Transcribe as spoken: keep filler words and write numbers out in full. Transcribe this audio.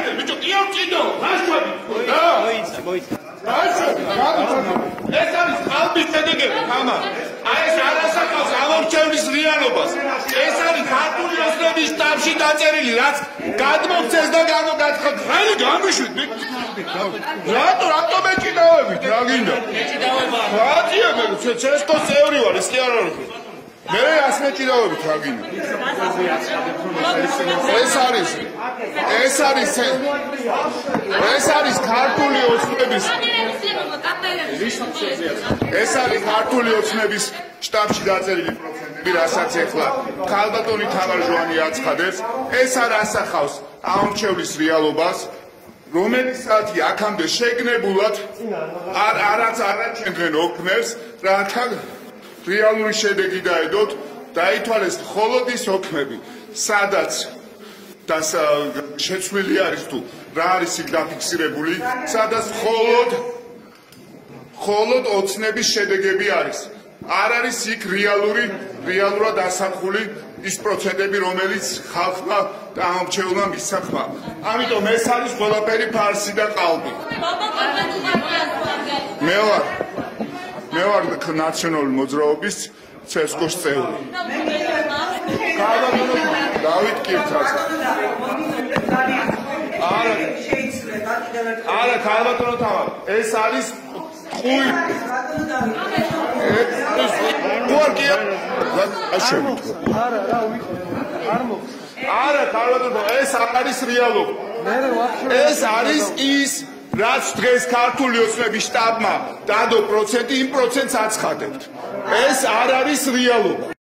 გაიგე ბიჭო კიო წინო ნაშვები და მოიცა მოიცა ნაშვები ეს არის ხალხის შედეგები მამა აი ეს არასაკავს ამორჩევლის რეალობას ეს არის ქართული ოცნების შტაბში დაწერილი რაც გადმოგცეს და გამოგაცხადეთ ხელი გამიშვით რატო რატო მეჭიდავებით რა გინდა მეჭიდავება რატია მე ცესკოს წევრი ვარ ის კი არ არის მე ას მეჭიდავებით რა გინდა ეს არის ეს არის ეს არის ქართული ოცნების ეს არის ქართული ოცნების შტაბში დაწერილი პროცენტები რასაც ეხლა ქალბატონი თამარ ჟვანი აცხადებს ეს არ ასახავს ამორჩევლის რეალობას რომელსაც აქამდე შეგნებულად არ არაც არაჩენდნენ ოქმებს რათა რეალური შედეგი დაედოთ დაითვალეს მხოლოდ ის ოქმები სადაც და შეცვლილი არის თუ რა არის იქ დაფიქსირებული სადაც მხოლოდ მხოლოდ ოცნების შედეგები არის არ არის იქ რეალური რეალურად ასახული ის პროცენტები რომელიც ხალხმა და ამორჩეულმა მისცამა ამიტომ ეს არის ყველაფერი ფარსი და ყალბი მე ვარ მე ვარ ნაციონალური მოძრაობის ცესკოს წევრი დავით კირთას არა არა ქალბატონო თამარ ეს არის ყუი გორგია აშევით არა რა ვიყო არ მოხს არა ქალბატონო ეს არ არის რეალობა ეს არის ის რაც დღეს ქართული ოცნების შტაბმა დადო პროცენტი იმ პროცენტს აცხადებთ ეს არ არის რეალობა